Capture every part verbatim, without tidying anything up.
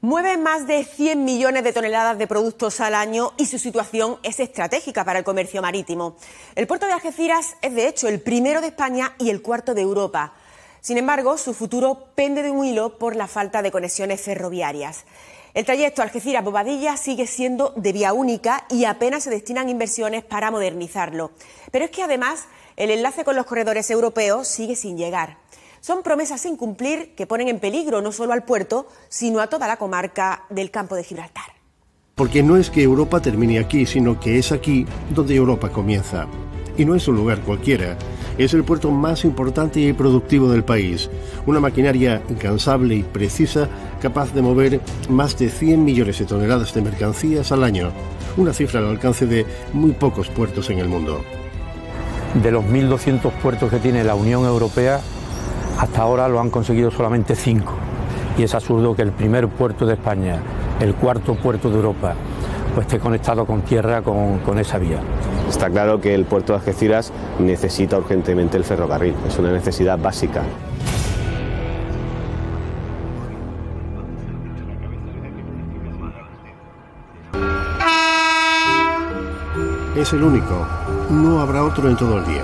Mueve más de cien millones de toneladas de productos al año y su situación es estratégica para el comercio marítimo. El puerto de Algeciras es, de hecho, el primero de España y el cuarto de Europa. Sin embargo, su futuro pende de un hilo por la falta de conexiones ferroviarias. El trayecto Algeciras-Bobadilla sigue siendo de vía única y apenas se destinan inversiones para modernizarlo. Pero es que además el enlace con los corredores europeos sigue sin llegar. Son promesas sin cumplir que ponen en peligro no solo al puerto, sino a toda la comarca del Campo de Gibraltar. Porque no es que Europa termine aquí, sino que es aquí donde Europa comienza. Y no es un lugar cualquiera, es el puerto más importante y productivo del país. Una maquinaria incansable y precisa, capaz de mover más de cien millones de toneladas de mercancías al año. Una cifra al alcance de muy pocos puertos en el mundo. De los mil doscientos puertos que tiene la Unión Europea, hasta ahora lo han conseguido solamente cinco. Y es absurdo que el primer puerto de España, el cuarto puerto de Europa, pues esté conectado con tierra con, con esa vía. Está claro que el puerto de Algeciras necesita urgentemente el ferrocarril, es una necesidad básica. Es el único, no habrá otro en todo el día.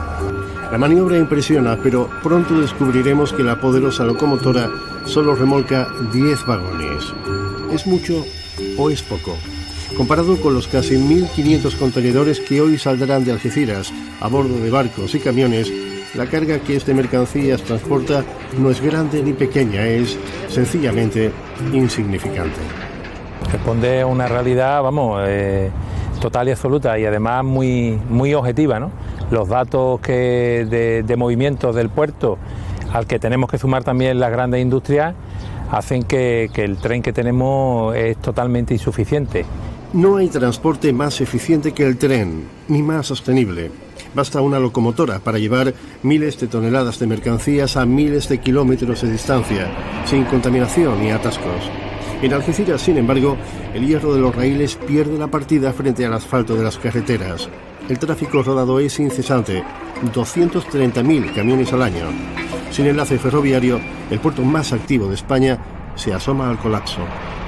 La maniobra impresiona, pero pronto descubriremos que la poderosa locomotora solo remolca diez vagones. ¿Es mucho o es poco? Comparado con los casi mil quinientos contenedores que hoy saldrán de Algeciras a bordo de barcos y camiones, la carga que este mercancías transporta no es grande ni pequeña, es sencillamente insignificante. Responde a una realidad, vamos, eh, total y absoluta y además muy, muy objetiva, ¿no? Los datos que de, de movimiento del puerto, al que tenemos que sumar también las grandes industrias, hacen que, que el tren que tenemos es totalmente insuficiente. No hay transporte más eficiente que el tren, ni más sostenible. Basta una locomotora para llevar miles de toneladas de mercancías a miles de kilómetros de distancia, sin contaminación ni atascos. En Algeciras, sin embargo, el hierro de los raíles pierde la partida frente al asfalto de las carreteras. El tráfico rodado es incesante, doscientos treinta mil camiones al año. Sin enlace ferroviario, el puerto más activo de España se asoma al colapso.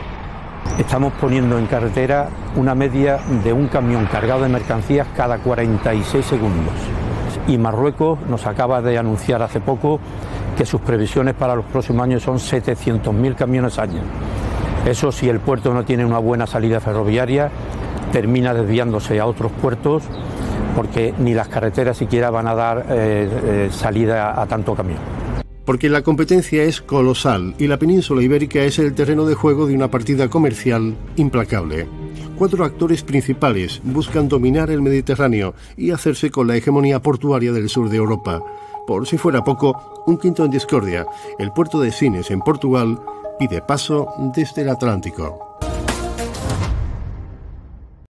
Estamos poniendo en carretera una media de un camión cargado de mercancías cada cuarenta y seis segundos. Y Marruecos nos acaba de anunciar hace poco que sus previsiones para los próximos años son setecientos mil camiones al año. Eso, si el puerto no tiene una buena salida ferroviaria, termina desviándose a otros puertos porque ni las carreteras siquiera van a dar eh, eh, salida a tanto camión. Porque la competencia es colosal y la península ibérica es el terreno de juego de una partida comercial implacable. Cuatro actores principales buscan dominar el Mediterráneo y hacerse con la hegemonía portuaria del sur de Europa. Por si fuera poco, un quinto en discordia, el puerto de Sines en Portugal, pide paso desde el Atlántico.